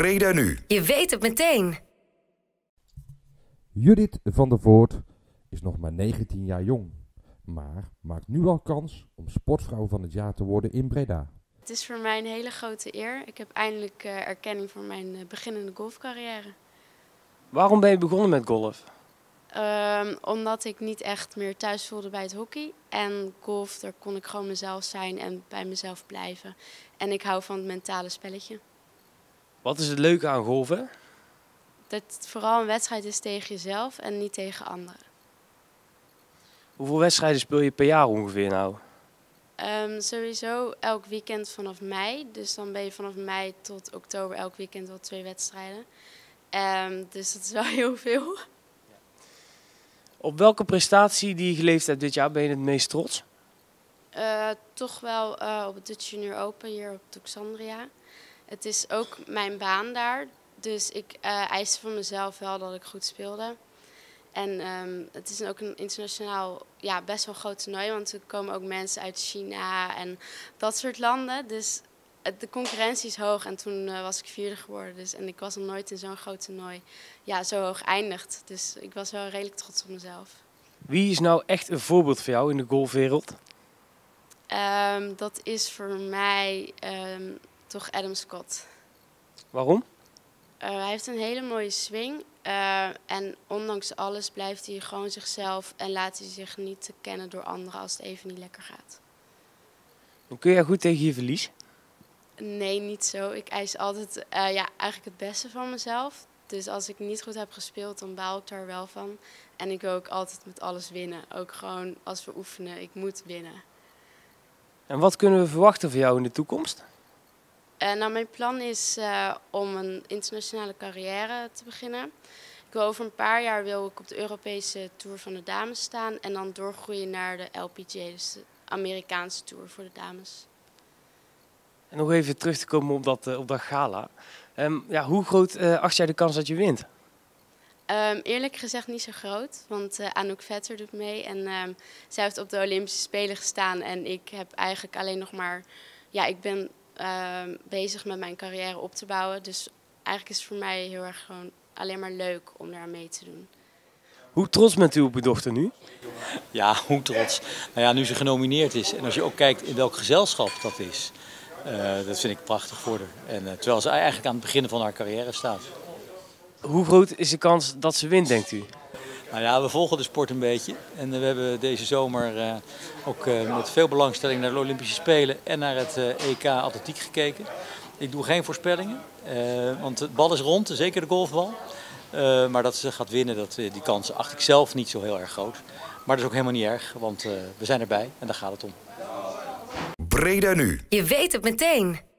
Breda Nu. Je weet het meteen. Judith van der Voort is nog maar 19 jaar jong, maar maakt nu al kans om sportvrouw van het jaar te worden in Breda. Het is voor mij een hele grote eer. Ik heb eindelijk erkenning voor mijn beginnende golfcarrière. Waarom ben je begonnen met golf? Omdat ik niet echt meer thuis voelde bij het hockey. En golf, daar kon ik gewoon mezelf zijn en bij mezelf blijven. En ik hou van het mentale spelletje. Wat is het leuke aan golven? Dat het vooral een wedstrijd is tegen jezelf en niet tegen anderen. Hoeveel wedstrijden speel je per jaar ongeveer nou? Sowieso elk weekend vanaf mei. Dus dan ben je vanaf mei tot oktober elk weekend wel 2 wedstrijden. Dus dat is wel heel veel. Op welke prestatie die je geleverd hebt dit jaar ben je het meest trots? Toch wel op het Dutch Junior Open hier op Toxandria. Het is ook mijn baan daar. Dus ik eiste van mezelf wel dat ik goed speelde. En het is ook een internationaal best wel groot toernooi. Want er komen ook mensen uit China en dat soort landen. Dus de concurrentie is hoog. En toen was ik 4e geworden. Dus, en ik was nog nooit in zo'n groot toernooi zo hoog eindigd. Dus ik was wel redelijk trots op mezelf. Wie is nou echt een voorbeeld voor jou in de golfwereld? Dat is voor mij toch Adam Scott. Waarom? Hij heeft een hele mooie swing. En ondanks alles blijft hij gewoon zichzelf en laat hij zich niet kennen door anderen als het even niet lekker gaat. En kun jij goed tegen je verlies? Nee, niet zo. Ik eis altijd eigenlijk het beste van mezelf. Dus als ik niet goed heb gespeeld, dan baal ik daar wel van. En ik wil ook altijd met alles winnen. Ook gewoon als we oefenen, ik moet winnen. En wat kunnen we verwachten van jou in de toekomst? Mijn plan is om een internationale carrière te beginnen. Ik wil over een paar jaar wil ik op de Europese Tour van de dames staan. En dan doorgroeien naar de LPGA, dus de Amerikaanse Tour voor de dames. En nog even terug te komen op dat gala. Hoe groot acht jij de kans dat je wint? Eerlijk gezegd niet zo groot, want Anouk Vetter doet mee. En zij heeft op de Olympische Spelen gestaan. En ik heb eigenlijk alleen nog maar... ik ben bezig met mijn carrière op te bouwen. Dus eigenlijk is het voor mij heel erg gewoon alleen maar leuk om daar mee te doen. Hoe trots bent u op uw dochter nu? Ja, hoe trots. Nou ja, nu ze genomineerd is. En als je ook kijkt in welk gezelschap dat is. Dat vind ik prachtig voor haar. En, terwijl ze eigenlijk aan het begin van haar carrière staat. Hoe groot is de kans dat ze wint, denkt u? Nou ja, we volgen de sport een beetje. En we hebben deze zomer ook met veel belangstelling naar de Olympische Spelen en naar het EK Atletiek gekeken. Ik doe geen voorspellingen, want het bal is rond, zeker de golfbal. Maar dat ze gaat winnen, die kans acht ik zelf niet zo heel erg groot. Maar dat is ook helemaal niet erg, want we zijn erbij en daar gaat het om. Breda Nu. Je weet het meteen.